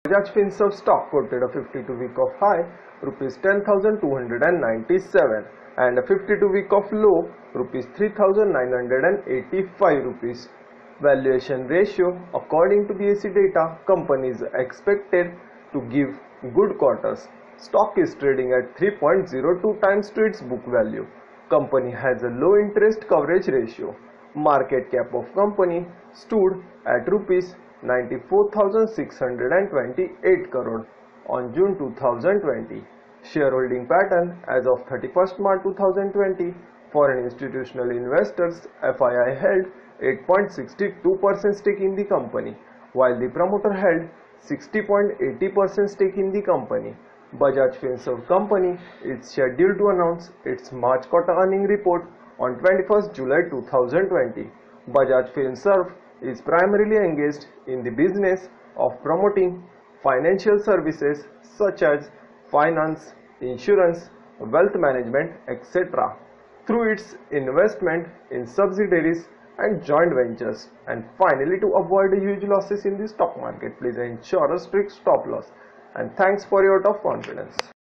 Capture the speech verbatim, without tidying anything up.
Bajaj Finserv stock quoted a fifty-two week of high rupees ten thousand two hundred ninety-seven and a fifty-two week of low rupees three thousand nine hundred eighty-five rupees. Valuation ratio: according to B S E data, company is expected to give good quarters. Stock is trading at three point zero two times to its book value. Company has a low interest coverage ratio. Market cap of company stood at rupees ninety-four thousand six hundred twenty-eight crore on June two thousand twenty. Shareholding pattern as of thirty-first March two thousand twenty. Foreign institutional investors F I I held eight point six two percent stake in the company, while the promoter held sixty point eight zero percent stake in the company. Bajaj Finserv Company is scheduled to announce its March quarter earning report on twenty-first July two thousand twenty. Bajaj Finserv is primarily engaged in the business of promoting financial services such as finance, insurance, wealth management, et cetera through its investment in subsidiaries and joint ventures. And finally, to avoid huge losses in the stock market, please ensure a strict stop loss. And thanks for your vote of confidence.